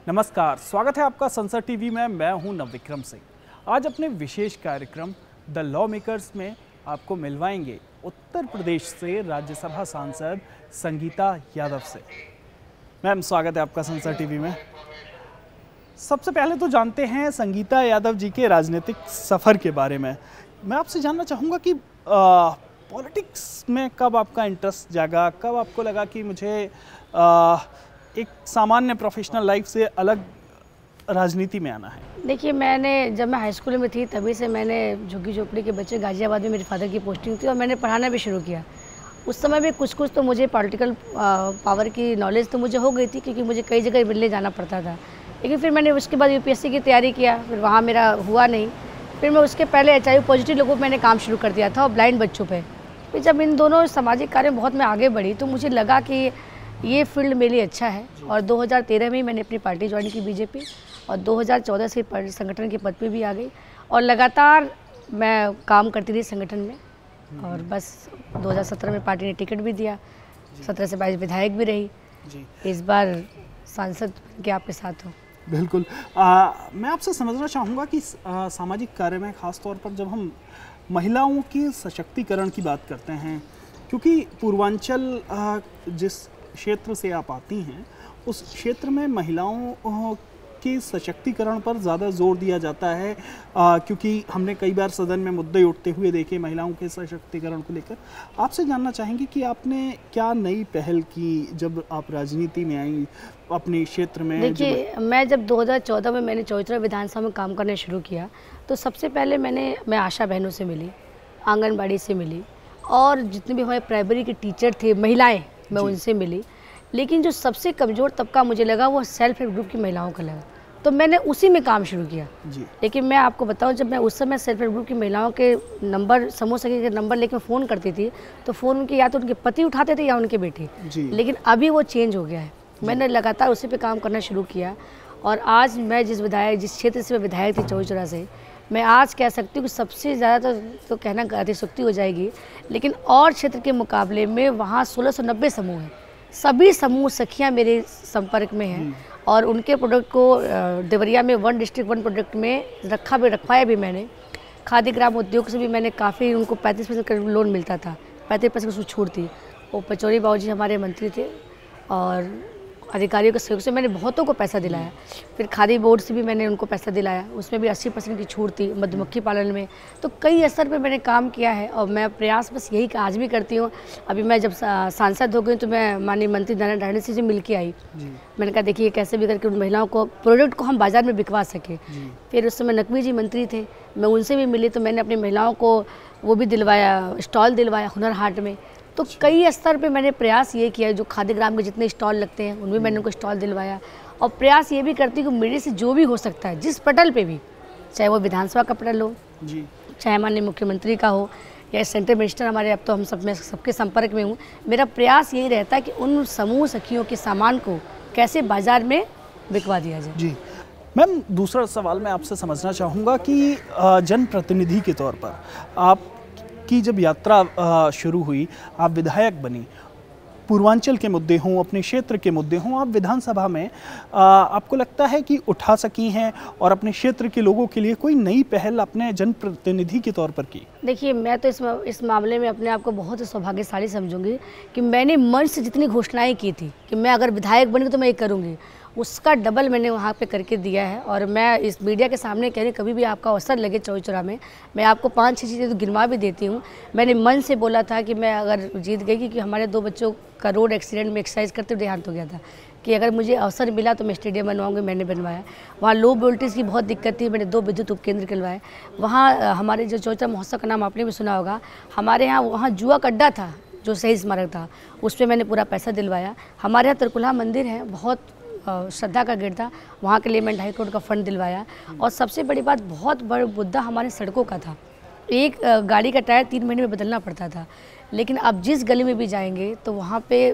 नमस्कार, स्वागत है आपका संसद टीवी में। मैं हूं नवविक्रम सिंह। आज अपने विशेष कार्यक्रम द लॉ मेकर्स में आपको मिलवाएंगे उत्तर प्रदेश से राज्यसभा सांसद संगीता यादव से। मैम, स्वागत है आपका संसद टीवी में। सबसे पहले तो जानते हैं संगीता यादव जी के राजनीतिक सफ़र के बारे में। मैं आपसे जानना चाहूँगा कि पॉलिटिक्स में कब आपका इंटरेस्ट जागा, कब आपको लगा कि मुझे एक सामान्य प्रोफेशनल लाइफ से अलग राजनीति में आना है? देखिए, जब मैं हाई स्कूल में थी तभी से मैंने झुग्गी झोपड़ी के बच्चे, गाजियाबाद में मेरे फादर की पोस्टिंग थी और मैंने पढ़ाना भी शुरू किया। उस समय भी कुछ तो मुझे पॉलिटिकल पावर की नॉलेज तो मुझे हो गई थी, क्योंकि मुझे कई जगह मिलने जाना पड़ता था। लेकिन फिर मैंने उसके बाद यूपीएससी की तैयारी किया, फिर वहाँ मेरा हुआ नहीं। फिर मैं उसके पहले HIV पॉजिटिव लोगों पर मैंने काम शुरू कर दिया था और ब्लाइंड बच्चों पर। फिर जब इन दोनों सामाजिक कार्य में बहुत मैं आगे बढ़ी तो मुझे लगा कि ये फील्ड मेरे लिए अच्छा है। और 2013 में मैंने अपनी पार्टी ज्वाइन की, बीजेपी, और 2014 से संगठन के पद पे भी आ गई और लगातार मैं काम करती रही संगठन में। और बस 2017 में पार्टी ने टिकट भी दिया, 17 से 22 विधायक भी रही जी। इस बार सांसद के आपके साथ हूँ। बिल्कुल। मैं आपसे समझना चाहूँगा कि सामाजिक कार्य में ख़ास तौर पर जब हम महिलाओं के सशक्तिकरण की बात करते हैं, क्योंकि पूर्वांचल जिस क्षेत्र से आप आती हैं उस क्षेत्र में महिलाओं के सशक्तिकरण पर ज़्यादा जोर दिया जाता है, क्योंकि हमने कई बार सदन में मुद्दे उठते हुए देखे महिलाओं के सशक्तिकरण को लेकर। आपसे जानना चाहेंगे कि आपने क्या नई पहल की जब आप राजनीति में आई अपने क्षेत्र में? देखिए, मैं जब 2014 में मैंने चौचरा विधानसभा में काम करना शुरू किया तो सबसे पहले मैं आशा बहनों से मिली, आंगनबाड़ी से मिली, और जितने भी हमारे प्राइमरी के टीचर थे महिलाएँ, मैं उनसे मिली। लेकिन जो सबसे कमज़ोर तबका मुझे लगा वो सेल्फ हेल्प ग्रुप की महिलाओं का लगा, तो मैंने उसी में काम शुरू किया जी। लेकिन मैं आपको बताऊं, जब मैं उस समय सेल्फ हेल्प ग्रुप की महिलाओं के नंबर, समूह सखी के नंबर लेकर फ़ोन करती थी तो फ़ोन उनके या तो उनके पति उठाते थे या उनके बेटे। लेकिन अभी वो चेंज हो गया है। मैंने लगातार उसी पर काम करना शुरू किया और आज मैं जिस क्षेत्र से मैं विधायक थी चौचरा से, मैं आज कह सकती हूँ कि सबसे ज़्यादा तो कहना अतिशयोक्ति हो जाएगी, लेकिन और क्षेत्र के मुकाबले में वहाँ 1690 समूह हैं। सभी समूह सखियाँ मेरे संपर्क में हैं और उनके प्रोडक्ट को देवरिया में 1 डिस्ट्रिक्ट 1 प्रोडक्ट में रखवाया भी मैंने। खादी ग्राम उद्योग से भी मैंने काफ़ी, उनको 35% लोन मिलता था, 35% उसमें छूट थी। वो पचौरी बाबू जी हमारे मंत्री थे और अधिकारियों के सहयोग से मैंने बहुतों को पैसा दिलाया। फिर खादी बोर्ड से भी मैंने उनको पैसा दिलाया, उसमें भी 80% की छूट थी मधुमक्खी पालन में। तो कई स्तर पे मैंने काम किया है और मैं प्रयास बस यही आज भी करती हूँ। अभी मैं जब सांसद हो गई तो मैं माननीय मंत्री नारायण राणे से मिल के आई। मैंने कहा देखिए कैसे भी करके उन महिलाओं को प्रोडक्ट को हम बाज़ार में बिकवा सकें। फिर उस समय नकवी जी मंत्री थे, मैं उनसे भी मिली तो मैंने अपनी महिलाओं को वो भी दिलवाया, स्टॉल दिलवाया हुनर हाट में। तो कई स्तर पे मैंने प्रयास ये किया, जो खादी ग्राम के जितने स्टॉल लगते हैं उनमें मैंने उनको स्टॉल दिलवाया। और प्रयास ये भी करती हूँ कि मेरे से जो भी हो सकता है जिस पटल पे भी, चाहे वो विधानसभा का पटल हो जी, चाहे माननीय मुख्यमंत्री का हो या सेंट्रल मिनिस्टर हमारे, अब तो हम सबके संपर्क में हूँ, मेरा प्रयास यही रहता है कि उन समूह सखियों के सामान को कैसे बाज़ार में बिकवा दिया जाए जी। मैम, दूसरा सवाल मैं आपसे समझना चाहूँगा कि जनप्रतिनिधि के तौर पर आप की जब यात्रा शुरू हुई, आप विधायक बनी, पूर्वांचल के मुद्दे हों, अपने क्षेत्र के मुद्दे हों, आप विधानसभा में आपको लगता है कि उठा सकी हैं और अपने क्षेत्र के लोगों के लिए कोई नई पहल अपने जनप्रतिनिधि के तौर पर की? देखिए, मैं तो इस मामले में अपने आप को बहुत ही सौभाग्यशाली समझूंगी कि मैंने मंच से जितनी घोषणाएं की थी कि मैं अगर विधायक बनी तो मैं ये करूँगी, उसका डबल मैंने वहाँ पे करके दिया है। और मैं इस मीडिया के सामने कह रही, कभी भी आपका अवसर लगे चौचरा में, मैं आपको 5-6 चीज़ें तो गिनवा भी देती हूँ। मैंने मन से बोला था कि मैं अगर जीत गई, क्योंकि हमारे 2 बच्चों का रोड एक्सीडेंट में एक्सरसाइज करते हुए देहांत हो गया था, कि अगर मुझे अवसर मिला तो मैं स्टेडियम बनवाऊँगी, मैंने बनवाया। वहाँ लो वोल्टेज की बहुत दिक्कत थी, मैंने 2 विद्युत उपकेंद्र करवाए। वहाँ हमारे जो चौचरा महोत्सव का नाम आपने भी सुना होगा, हमारे यहाँ वहाँ जुआ का अड्डा था जो शहीद स्मारक था, उस पर मैंने पूरा पैसा दिलवाया। हमारे यहाँ तरकुलहा मंदिर है, बहुत श्रद्धा का गेट था, वहाँ के लिए मैं 2.5 करोड़ का फंड दिलवाया। और सबसे बड़ी बात, बहुत बड़ा मुद्दा हमारे सड़कों का था। एक गाड़ी का टायर 3 महीने में बदलना पड़ता था, लेकिन अब जिस गली में भी जाएंगे तो वहाँ पे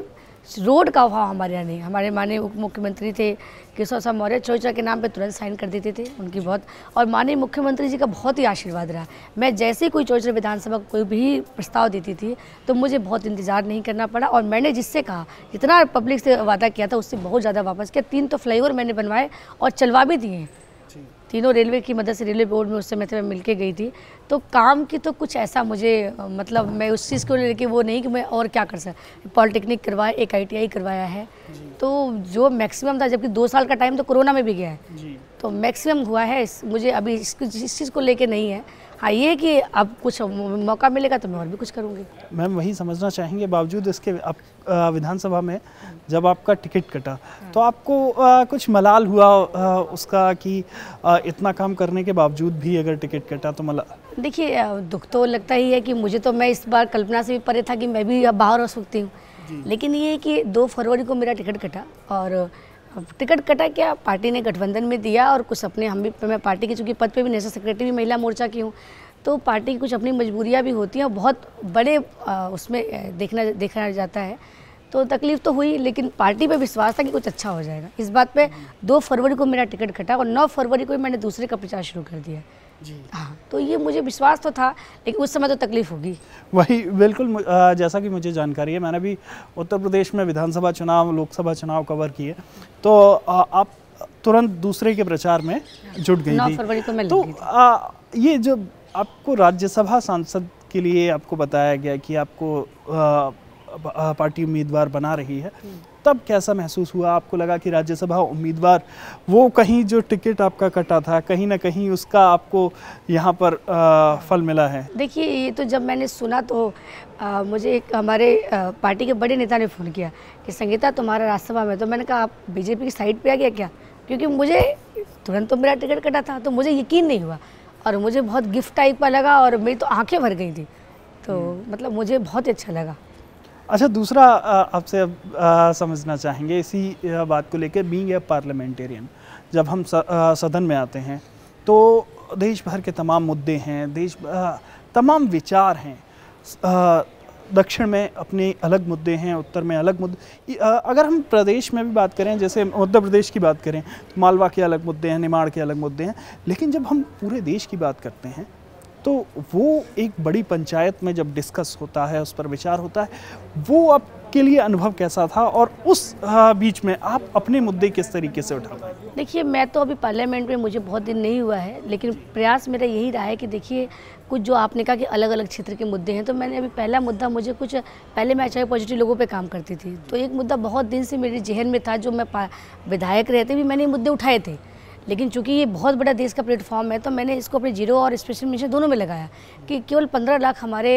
रोड का अभाव हमारे यहाँ नहीं। हमारे माननीय उप मुख्यमंत्री थे केशव साहब मौर्य, चौचरा के नाम पे तुरंत साइन कर देते थे, उनकी बहुत, और माननीय मुख्यमंत्री जी का बहुत ही आशीर्वाद रहा। मैं जैसे ही कोई चौचरा विधानसभा कोई भी प्रस्ताव देती थी तो मुझे बहुत इंतजार नहीं करना पड़ा, और मैंने जिससे कहा, जितना पब्लिक से वादा किया था उससे बहुत ज़्यादा वापस किया। 3 तो फ्लाईओवर मैंने बनवाए और चलवा भी दिए हैं, तीनों रेलवे की मदद से। रेलवे बोर्ड में उस समय मैं मिल के गई थी, तो काम की तो कुछ ऐसा मुझे मतलब मैं उस चीज़ को लेके वो नहीं कि मैं और क्या कर सकता। पॉलिटेक्निक करवाया, एक ITI करवाया है, तो जो मैक्सिमम था, जबकि 2 साल का टाइम तो कोरोना में भी गया है, तो मैक्सिमम हुआ है। मुझे अभी इस चीज़ को लेके नहीं है। हाँ, ये कि अब कुछ मौका मिलेगा तो मैं और भी कुछ करूँगी। मैम वही समझना चाहेंगे, बावजूद इसके आप विधानसभा में जब आपका टिकट कटा तो आपको कुछ मलाल हुआ उसका कि इतना काम करने के बावजूद भी अगर टिकट कटा तो देखिए, दुख तो लगता ही है कि मुझे तो, मैं इस बार कल्पना से भी परे था कि मैं भी अब बाहर हो सकती हूँ, लेकिन ये कि 2 फरवरी को मेरा टिकट कटा, और टिकट कटा क्या, पार्टी ने गठबंधन में दिया, और कुछ अपने हम भी, मैं पार्टी की चूँकि पद पे भी नेशनल सेक्रेटरी भी महिला मोर्चा की हूँ, तो पार्टी की कुछ अपनी मजबूरियाँ भी होती हैं, और बहुत बड़े उसमें देखा जाता है, तो तकलीफ़ तो हुई, लेकिन पार्टी पे विश्वास था कि कुछ अच्छा हो जाएगा। इस बात पे 2 फरवरी को मेरा टिकट कटा, और 9 फरवरी को मैंने दूसरे का प्रचार शुरू कर दिया जी। हाँ, तो ये मुझे विश्वास तो था, लेकिन उस समय तो तकलीफ होगी। वही बिल्कुल, जैसा कि मुझे जानकारी है, मैंने भी उत्तर प्रदेश में विधानसभा चुनाव, लोकसभा चुनाव कवर किए, तो आप तुरंत दूसरे के प्रचार में जुट गई 9 फरवरी को मैं तो ये जब आपको राज्यसभा सांसद के लिए आपको बताया गया कि आपको पार्टी उम्मीदवार बना रही है, तब कैसा महसूस हुआ? आपको लगा कि राज्यसभा उम्मीदवार वो कहीं जो टिकट आपका कटा था, कहीं ना कहीं उसका आपको यहाँ पर फल मिला है? देखिए, ये तो जब मैंने सुना तो मुझे एक हमारे पार्टी के बड़े नेता ने फ़ोन किया कि संगीता तुम्हारा राज्यसभा में, तो मैंने कहा आप बीजेपी की साइड पे आ गया क्या, क्योंकि मुझे तुरंत तो मेरा टिकट कटा था, तो मुझे यकीन नहीं हुआ, और मुझे बहुत गिफ्ट टाइप का लगा, और मेरी तो आंखें भर गई थी, तो मतलब मुझे बहुत ही अच्छा लगा। अच्छा, दूसरा आपसे अब समझना चाहेंगे इसी बात को लेकर, बीइंग ए पार्लियामेंटेरियन, जब हम सदन में आते हैं तो देश भर के तमाम मुद्दे हैं, तमाम विचार हैं, दक्षिण में अपने अलग मुद्दे हैं, उत्तर में अलग मुद्दे। अगर हम प्रदेश में भी बात करें, जैसे उत्तर प्रदेश की बात करें तो मालवा के अलग मुद्दे हैं, निमाड़ के अलग मुद्दे हैं, लेकिन जब हम पूरे देश की बात करते हैं तो वो एक बड़ी पंचायत में जब डिस्कस होता है, उस पर विचार होता है, वो आपके लिए अनुभव कैसा था, और उस बीच में आप अपने मुद्दे किस तरीके से उठा पाए? देखिए, मैं तो अभी पार्लियामेंट में मुझे बहुत दिन नहीं हुआ है, लेकिन प्रयास मेरा यही रहा है कि देखिए, कुछ जो आपने कहा कि अलग अलग क्षेत्र के मुद्दे हैं, तो मैंने अभी पहला मुद्दा, मुझे कुछ पहले मैं HIV पॉजिटिव लोगों पे काम करती थी, तो एक मुद्दा बहुत दिन से मेरे जहन में था, जो मैं विधायक रहते भी मैंने मुद्दे उठाए थे, लेकिन चूंकि ये बहुत बड़ा देश का प्लेटफॉर्म है, तो मैंने इसको अपने जीरो और स्पेशल मिशन दोनों में लगाया कि केवल 15 लाख हमारे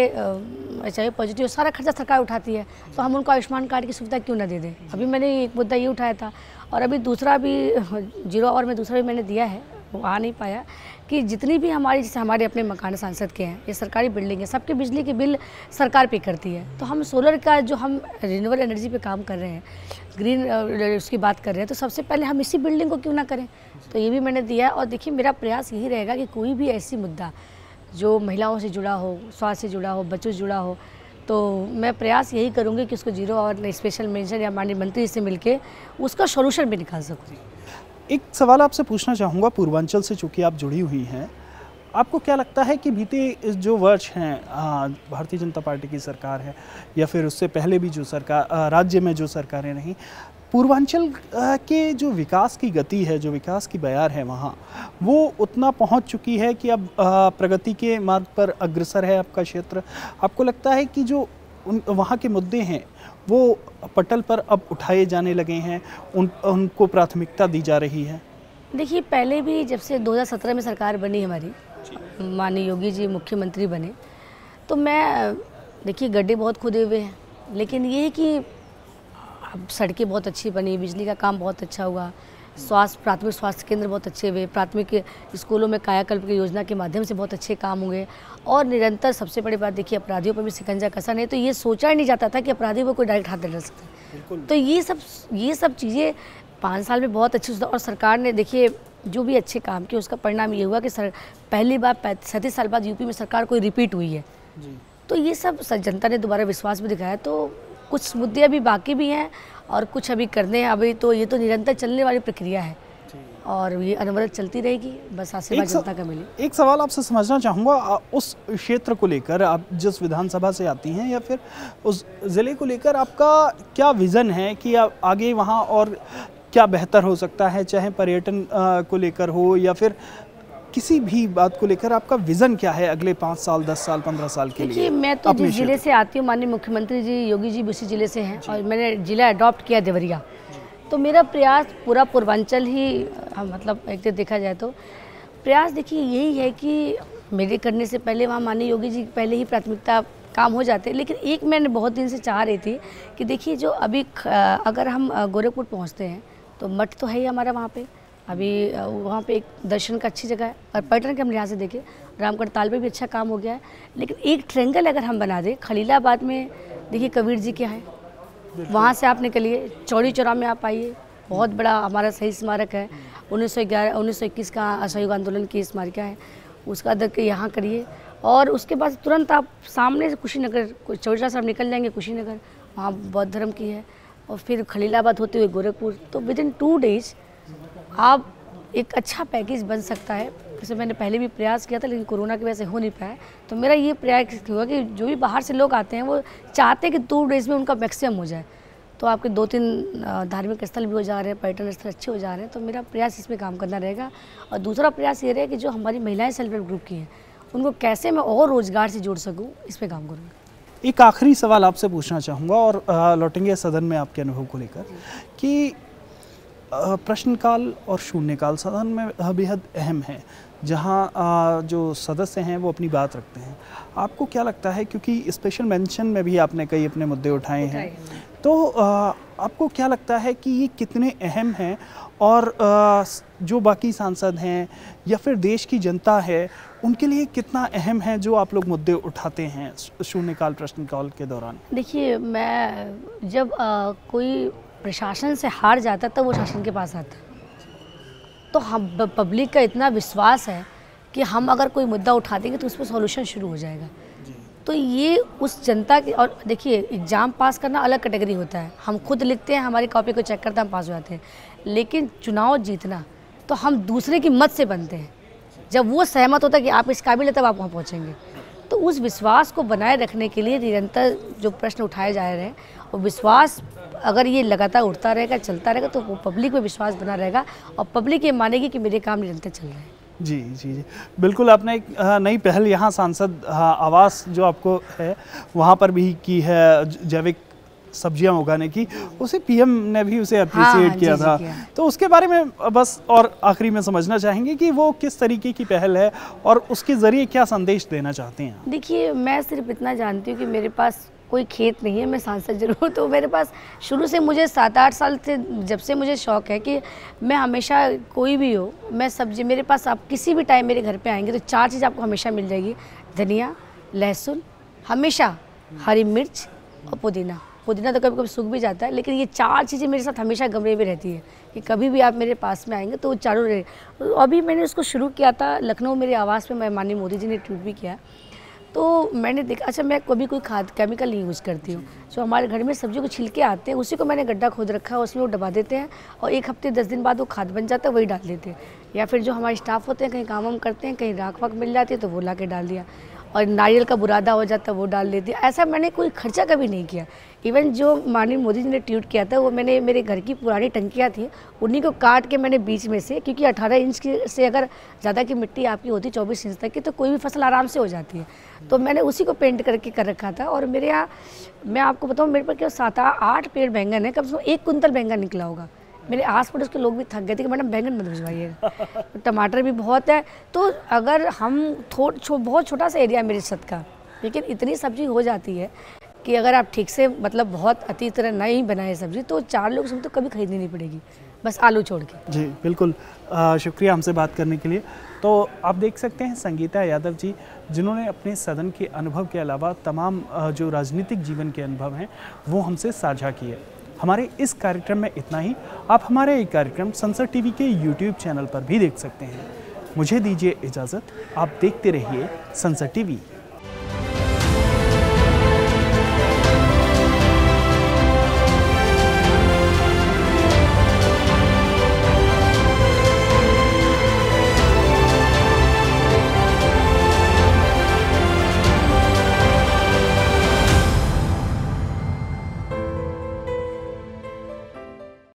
HIV पॉजिटिव, सारा खर्चा सरकार उठाती है, तो हम उनको आयुष्मान कार्ड की सुविधा क्यों ना दे दें। अभी मैंने एक मुद्दा ये उठाया था, और अभी दूसरा भी जीरो और में दूसरा भी मैंने दिया है, वो आ नहीं पाया, कि जितनी भी हमारी, जैसे हमारे अपने मकान सांसद के हैं, ये सरकारी बिल्डिंग है, सबके बिजली के बिल सरकार पे करती है, तो हम सोलर का जो हम रिन्यूएबल एनर्जी पे काम कर रहे हैं, ग्रीन उसकी बात कर रहे हैं, तो सबसे पहले हम इसी बिल्डिंग को क्यों ना करें, तो ये भी मैंने दिया। और देखिए, मेरा प्रयास यही रहेगा कि कोई भी ऐसी मुद्दा जो महिलाओं से जुड़ा हो, स्वास्थ्य से जुड़ा हो, बच्चों से जुड़ा हो, तो मैं प्रयास यही करूँगी कि उसको जीरो और स्पेशल मेंशन या माननीय मंत्री से मिलके उसका सॉल्यूशन भी निकाल सकूँ। एक सवाल आपसे पूछना चाहूँगा, पूर्वांचल से चूँकि आप जुड़ी हुई हैं, आपको क्या लगता है कि बीते जो वर्ष हैं, भारतीय जनता पार्टी की सरकार है या फिर उससे पहले भी जो सरकार, राज्य में जो सरकारें रहीं, पूर्वांचल के जो विकास की गति है, जो विकास की बयार है वहाँ, वो उतना पहुँच चुकी है कि अब प्रगति के मार्ग पर अग्रसर है आपका क्षेत्र? आपको लगता है कि जो वहाँ के मुद्दे हैं वो पटल पर अब उठाए जाने लगे हैं, उनको प्राथमिकता दी जा रही है? देखिए, पहले भी जब से 2017 में सरकार बनी हमारी, माननीय योगी जी मुख्यमंत्री बने, तो मैं, देखिए, गड्ढे बहुत खुदे हुए हैं, लेकिन ये है कि अब सड़कें बहुत अच्छी बनी, बिजली का काम बहुत अच्छा हुआ, प्राथमिक स्वास्थ्य केंद्र बहुत अच्छे हुए, प्राथमिक स्कूलों में कायाकल्प की योजना के माध्यम से बहुत अच्छे काम हुए, और निरंतर सबसे बड़ी बात देखिए, अपराधियों पर भी शिकंजा कसा नहीं, तो ये सोचा ही नहीं जाता था कि अपराधियों पर कोई डायरेक्ट हाथ डाल सकता है। तो ये सब चीज़ें 5 साल में बहुत अच्छी, और सरकार ने देखिए जो भी अच्छे काम किए, उसका परिणाम ये हुआ कि पहली बार 37 साल बाद यूपी में सरकार कोई रिपीट हुई है, तो ये सब जनता ने दोबारा विश्वास भी दिखाया। तो कुछ मुद्दे अभी बाकी भी हैं और कुछ अभी करने हैं। अभी तो ये तो निरंतर चलने वाली प्रक्रिया है और ये अनवरत चलती रहेगी। बस आशीर्वाद जनता का मिले। एक सवाल आपसे समझना चाहूँगा, उस क्षेत्र को लेकर, आप जिस विधानसभा से आती हैं या फिर उस ज़िले को लेकर आपका क्या विज़न है कि आप आगे वहाँ और क्या बेहतर हो सकता है, चाहे पर्यटन को लेकर हो या फिर किसी भी बात को लेकर आपका विज़न क्या है अगले 5 साल, 10 साल, 15 साल के लिए? देखिए, मैं तो जिस जिले से आती हूँ, माननीय मुख्यमंत्री जी योगी जी उसी जिले से हैं और मैंने जिला अडॉप्ट किया देवरिया। तो मेरा प्रयास पूरा पूर्वांचल ही, मतलब एक तो देखा जाए तो प्रयास देखिए यही है कि मेरे करने से पहले वहाँ माननीय योगी जी पहले ही प्राथमिकता काम हो जाते। लेकिन एक मैंने बहुत दिन से चाह रही थी कि देखिए जो अभी अगर हम गोरखपुर पहुँचते हैं तो मठ तो है ही हमारा वहाँ पे, अभी वहाँ पे एक दर्शन का अच्छी जगह है और पर्यटन के हम लिहाज से देखें रामगढ़ ताल पे भी अच्छा काम हो गया है। लेकिन एक ट्रेंगल अगर हम बना दें खलीलाबाद में, देखिए कबीर जी क्या है, वहाँ से आप निकलिए चौड़ी चौरा में आप आइए, बहुत बड़ा हमारा शहीद स्मारक है, 1921 का असहयोग आंदोलन की स्मारिका है, उसका अदर यहाँ करिए और उसके बाद तुरंत आप सामने से कुशीनगर, चौड़ा से आप निकल जाएंगे कुशीनगर, वहाँ बौद्ध धर्म की है और फिर खलीलाबाद होते हुए गोरखपुर। तो विद इन 2 डेज आप एक अच्छा पैकेज बन सकता है। जैसे मैंने पहले भी प्रयास किया था लेकिन कोरोना की वजह से हो नहीं पाया। तो मेरा ये प्रयास हुआ कि जो भी बाहर से लोग आते हैं वो चाहते हैं कि 2 डेज में उनका मैक्सिमम हो जाए। तो आपके 2-3 धार्मिक स्थल भी हो जा रहे हैं, पर्यटन स्थल अच्छे हो जा रहे हैं। तो मेरा प्रयास इसमें काम करना रहेगा। और दूसरा प्रयास ये रहेगा कि जो हमारी महिलाएं सेल्फ हेल्प ग्रुप की हैं उनको कैसे मैं और रोजगार से जोड़ सकूँ, इस पर काम करूँगा। एक आखिरी सवाल आपसे पूछना चाहूँगा और लौटेंगे सदन में आपके अनुभव को लेकर कि प्रश्नकाल और शून्यकाल सदन में बेहद अहम है, जहां जो सदस्य हैं वो अपनी बात रखते हैं। आपको क्या लगता है, क्योंकि स्पेशल मेंशन में भी आपने कई अपने मुद्दे उठाए हैं, तो आपको क्या लगता है कि ये कितने अहम हैं और जो बाकी सांसद हैं या फिर देश की जनता है उनके लिए कितना अहम है जो आप लोग मुद्दे उठाते हैं शून्यकाल प्रश्नकाल के दौरान? देखिए, मैं जब कोई प्रशासन से हार जाता तब वो शासन के पास आता। तो हम पब्लिक का इतना विश्वास है कि हम अगर कोई मुद्दा उठा देंगे तो उस पर सॉल्यूशन शुरू हो जाएगा। तो ये उस जनता की, और देखिए एग्ज़ाम पास करना अलग कैटेगरी होता है, हम खुद लिखते हैं, हमारी कॉपी को चेक करते हैं, हम पास हो जाते हैं। लेकिन चुनाव जीतना तो हम दूसरे की मत से बनते हैं। जब वो सहमत होता है कि आप इस काबिल है तब आप वहाँ पहुँचेंगे। तो उस विश्वास को बनाए रखने के लिए निरंतर जो प्रश्न उठाए जा रहे हैं, और विश्वास अगर ये लगातार उठता रहेगा, चलता रहेगा, तो वो पब्लिक में विश्वास बना रहेगा और पब्लिक ये मानेगी कि मेरे काम निरंतर चल रहे हैं। जी जी जी, बिल्कुल। आपने एक नई पहल यहाँ सांसद आवास जो आपको है वहाँ पर भी की है, जैविक सब्जियां उगाने की, उसे पीएम ने भी उसे अप्रिशिएट किया था। तो उसके बारे में बस और आखिरी में समझना चाहेंगे कि वो किस तरीके की पहल है और उसके ज़रिए क्या संदेश देना चाहते हैं? देखिए, मैं सिर्फ इतना जानती हूँ कि मेरे पास कोई खेत नहीं है, मैं सांसद जरूर, तो मेरे पास शुरू से मुझे 7-8 साल से जब से मुझे शौक़ है कि मैं हमेशा कोई भी हो, मैं सब्जी, मेरे पास आप किसी भी टाइम मेरे घर पे आएंगे तो 4 चीज़ आपको हमेशा मिल जाएगी। धनिया, लहसुन, हमेशा हरी मिर्च और पुदीना। पुदीना तो कभी कभी सूख भी जाता है, लेकिन ये 4 चीज़ें मेरे साथ हमेशा गमले में रहती है कि कभी भी आप मेरे पास में आएंगे तो वो चारों रहे। अभी मैंने उसको शुरू किया था लखनऊ, मेरे आवास में माननीय मोदी जी ने ट्वीट भी किया। तो मैंने देखा, अच्छा मैं कभी कोई खाद केमिकल नहीं यूज़ करती हूँ। जो हमारे घर में सब्जियों को छिलके आते हैं उसी को मैंने गड्ढा खोद रखा है, उसमें वो दबा देते हैं और 1 हफ्ते 10 दिन बाद वो खाद बन जाता है, वही डाल देते हैं। या फिर जो हमारे स्टाफ होते हैं कहीं काम वाम करते हैं, कहीं राख वाख मिल जाती है तो वो ला के डाल दिया, और नारियल का बुरादा हो जाता है वो डाल देती है। ऐसा मैंने कोई खर्चा कभी नहीं किया। इवन जो माननीय मोदी जी ने ट्वीट किया था वो मैंने, मेरे घर की पुरानी टंकियाँ थी उन्हीं को काट के मैंने बीच में से, क्योंकि 18 इंच की से अगर ज़्यादा की मिट्टी आपकी होती 24 इंच तक की तो कोई भी फसल आराम से हो जाती है, तो मैंने उसी को पेंट करके कर रखा था। और मेरे यहाँ, मैं आपको बताऊँ, मेरे पर क्या 7-8 पेड़ बैंगन है, कम से कम 1 कुंतल बैंगन निकला होगा। मेरे आस पड़ोस के लोग भी थक गए थे कि मैडम बैंगन मत भिजवाइएगा। टमाटर भी बहुत है। तो अगर हम बहुत छोटा सा एरिया है मेरे छत का, लेकिन इतनी सब्जी हो जाती है कि अगर आप ठीक से, मतलब बहुत अति तरह नहीं बनाए सब्जी तो 4 लोग से तो कभी खरीदनी नहीं पड़ेगी, बस आलू छोड़ के। जी बिल्कुल, शुक्रिया हमसे बात करने के लिए। तो आप देख सकते हैं संगीता यादव जी, जिन्होंने अपने सदन के अनुभव के अलावा तमाम जो राजनीतिक जीवन के अनुभव हैं वो हमसे साझा किए। हमारे इस कार्यक्रम में इतना ही। आप हमारे ये कार्यक्रम संसद टीवी के YouTube चैनल पर भी देख सकते हैं। मुझे दीजिए इजाज़त, आप देखते रहिए संसद टीवी।